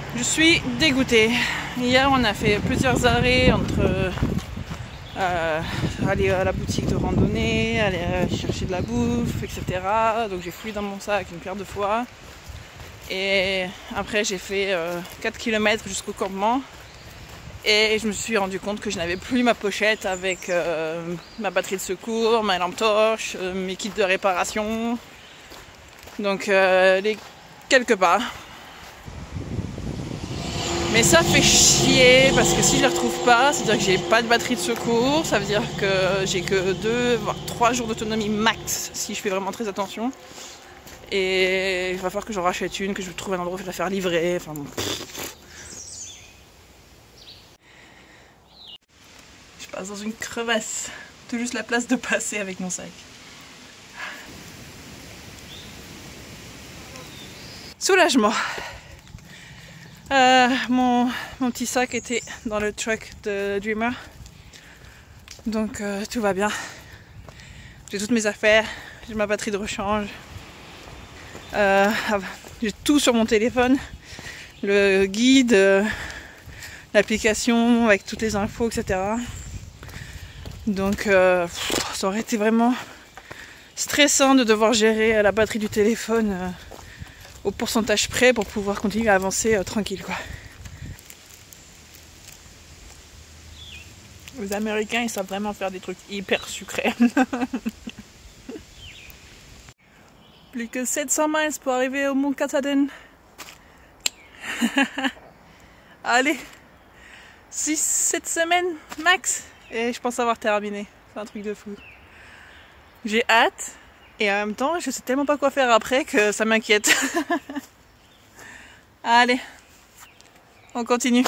Je suis dégoûtée. Hier on a fait plusieurs arrêts entre aller à la boutique de randonnée, aller chercher de la bouffe, etc. Donc j'ai fouillé dans mon sac une paire de fois. Et après j'ai fait 4 km jusqu'au campement. Et je me suis rendu compte que je n'avais plus ma pochette avec ma batterie de secours, ma lampe torche, mes kits de réparation. Donc les quelques pas. Mais ça fait chier parce que si je les retrouve pas, c'est-à-dire que j'ai pas de batterie de secours, ça veut dire que j'ai que 2 voire 3 jours d'autonomie max si je fais vraiment très attention. Et il va falloir que j'en rachète une, que je trouve un endroit pour la faire livrer. Enfin bon. Je passe dans une crevasse, tout juste la place de passer avec mon sac. Soulagement. Mon petit sac était dans le truck de Dreamer, donc tout va bien. J'ai toutes mes affaires, j'ai ma batterie de rechange, j'ai tout sur mon téléphone, le guide, l'application avec toutes les infos, etc. Donc ça aurait été vraiment stressant de devoir gérer la batterie du téléphone au pourcentage près pour pouvoir continuer à avancer tranquille quoi. Les Américains ils savent vraiment faire des trucs hyper sucrés. Plus que 700 miles pour arriver au Mont Katahdin. Allez, 6-7 semaines max et je pense avoir terminé. C'est un truc de fou. J'ai hâte. Et en même temps, je sais tellement pas quoi faire après que ça m'inquiète. Allez, on continue.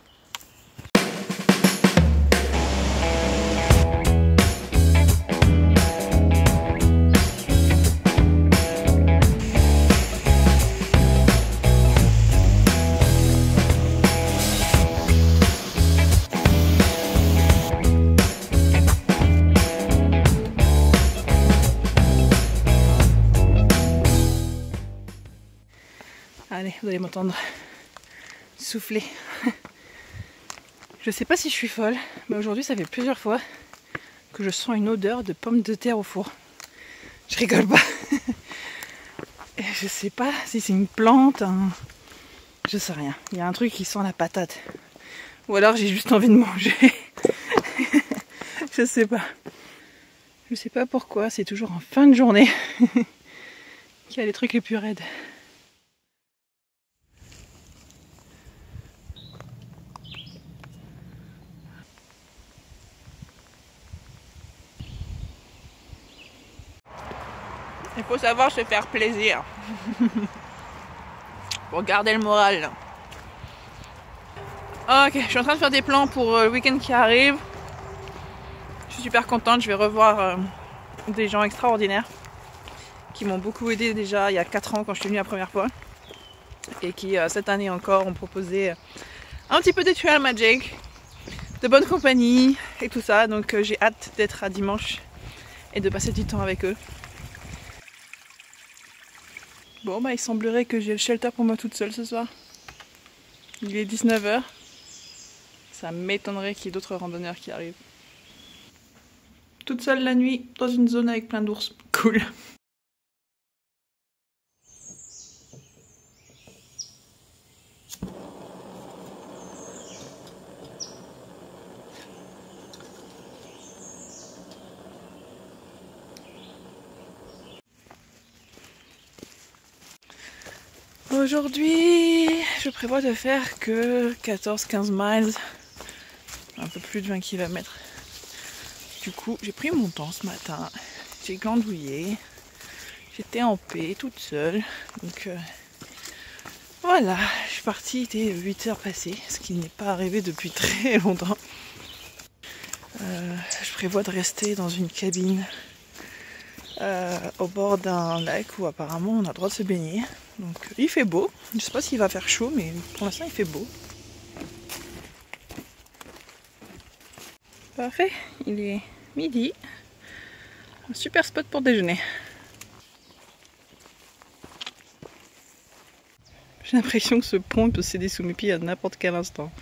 Allez, vous allez m'entendre souffler. Je sais pas si je suis folle, mais aujourd'hui ça fait plusieurs fois que je sens une odeur de pommes de terre au four. Je rigole pas. Et je sais pas si c'est une plante, je sais rien. Il y a un truc qui sent la patate. Ou alors j'ai juste envie de manger. Je sais pas. Je sais pas pourquoi, c'est toujours en fin de journée qu'il y a les trucs les plus raides. Il faut savoir se faire plaisir. Pour garder le moral. Ok, je suis en train de faire des plans pour le week-end qui arrive. Je suis super contente, je vais revoir des gens extraordinaires qui m'ont beaucoup aidé déjà il y a 4 ans quand je suis venue la première fois. Et qui cette année encore ont proposé un petit peu de Trail Magic, de bonne compagnie et tout ça. Donc j'ai hâte d'être à dimanche et de passer du temps avec eux. Bon bah il semblerait que j'ai le shelter pour moi toute seule ce soir. Il est 19 h. Ça m'étonnerait qu'il y ait d'autres randonneurs qui arrivent. Toute seule la nuit dans une zone avec plein d'ours. Cool. Aujourd'hui, je prévois de faire que 14-15 miles, un peu plus de 20 km. Du coup, j'ai pris mon temps ce matin, j'ai glandouillé, j'étais en paix toute seule. Donc voilà, je suis partie, il était 8 h passées, ce qui n'est pas arrivé depuis très longtemps. Je prévois de rester dans une cabine au bord d'un lac où apparemment on a le droit de se baigner. Donc il fait beau, je sais pas s'il va faire chaud mais pour l'instant il fait beau. Parfait, il est midi, un super spot pour déjeuner. J'ai l'impression que ce pont peut céder sous mes pieds à n'importe quel instant.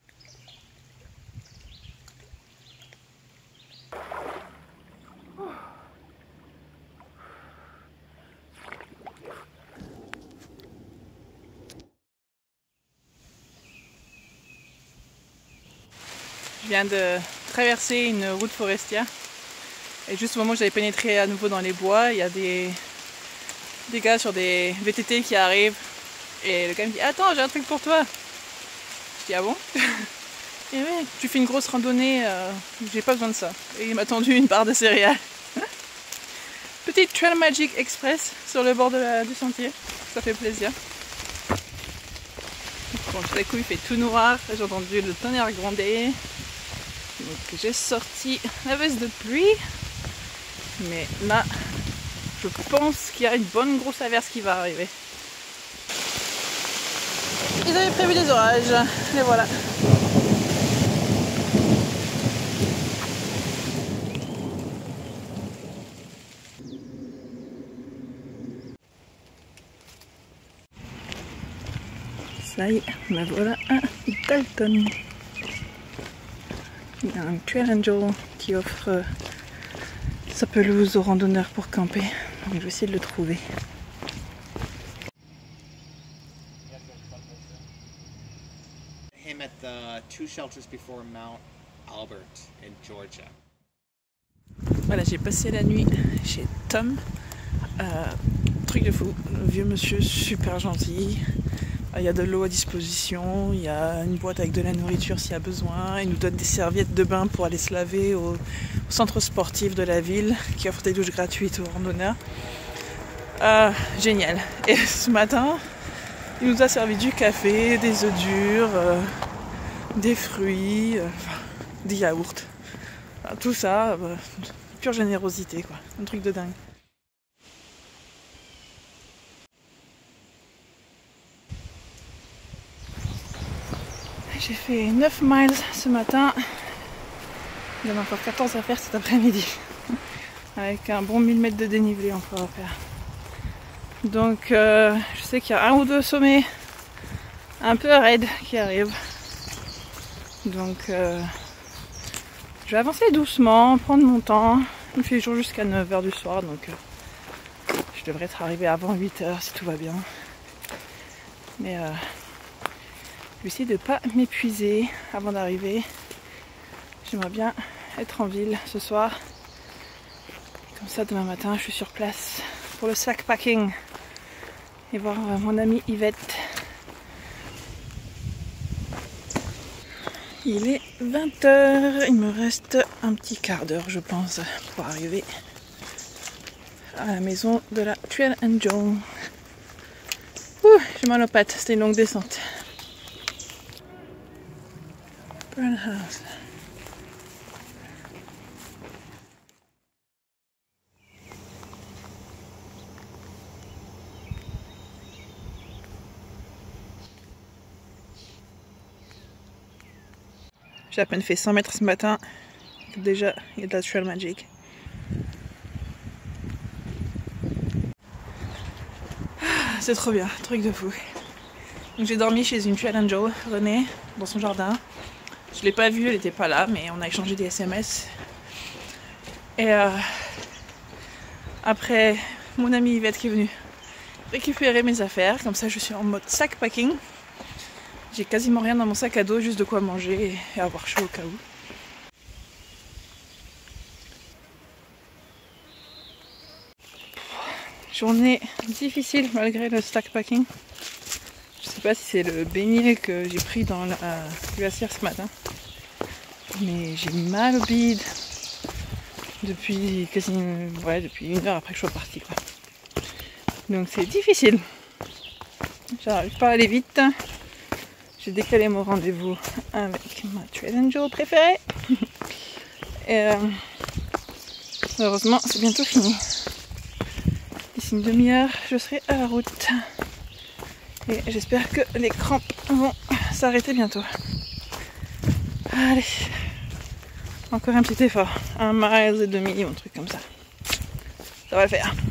Je viens de traverser une route forestière et juste au moment où j'avais pénétré à nouveau dans les bois, il y a des gars sur des VTT qui arrivent et le gars me dit « Attends, j'ai un truc pour toi !» Je dis « Ah bon ?» Et ouais, tu fais une grosse randonnée, j'ai pas besoin de ça. Et il m'a tendu une barre de céréales. Petite Trail Magic Express sur le bord du sentier, ça fait plaisir. Bon, tout à coup il fait tout noir, j'ai entendu le tonnerre gronder. Donc j'ai sorti la veste de pluie, mais là je pense qu'il y a une bonne grosse averse qui va arriver. Ils avaient prévu des orages, les voilà. Ça y est, me voilà un Dalton. Il y a un Trail Angel qui offre sa pelouse aux randonneurs pour camper. Donc je vais essayer de le trouver. Him at the 2 shelters before Mount Albert in Georgia. Voilà, j'ai passé la nuit chez Tom. Truc de fou, le vieux monsieur super gentil. Il y a de l'eau à disposition, il y a une boîte avec de la nourriture s'il y a besoin. Il nous donne des serviettes de bain pour aller se laver au centre sportif de la ville qui offre des douches gratuites aux randonneurs. Génial. Et ce matin, il nous a servi du café, des œufs durs, des fruits, des yaourts. Tout ça, pure générosité quoi, un truc de dingue. J'ai fait 9 miles ce matin. Il y en a encore 14 à faire cet après-midi. Avec un bon 1000 mètres de dénivelé encore à faire. Donc je sais qu'il y a un ou deux sommets un peu raides qui arrivent. Donc je vais avancer doucement, prendre mon temps. Il fait jour jusqu'à 9h du soir, donc je devrais être arrivé avant 8h si tout va bien. Mais je vais essayer de ne pas m'épuiser avant d'arriver. J'aimerais bien être en ville ce soir. Comme ça, demain matin, je suis sur place pour le sac packing et voir mon amie Yvette. Il est 20h. Il me reste un petit quart d'heure, je pense, pour arriver à la maison de la Trail Angel. J'ai mal aux pattes, c'était une longue descente. House. J'ai à peine fait 100 mètres ce matin. Déjà, il y a de la Trail Magic. C'est trop bien, truc de fou. Donc j'ai dormi chez une Trail Angel, Renée, dans son jardin. Je l'ai pas vue, elle était pas là, mais on a échangé des SMS. Et après, mon amie Yvette qui est venue récupérer mes affaires. Comme ça, je suis en mode sac packing. J'ai quasiment rien dans mon sac à dos, juste de quoi manger et avoir chaud au cas où. Journée difficile malgré le sac packing. Je sais pas si c'est le beignet que j'ai pris dans la glacière ce matin. Mais j'ai mal au bide depuis depuis 1 heure après que je sois partie quoi. Donc c'est difficile. J'arrive pas à aller vite. J'ai décalé mon rendez-vous avec ma Trail Angel préférée. Et heureusement c'est bientôt fini. D'ici une demi-heure je serai à la route. Et j'espère que les crampes vont s'arrêter bientôt. Allez. Encore un petit effort. 1,5 miles ou un truc comme ça. Ça va le faire.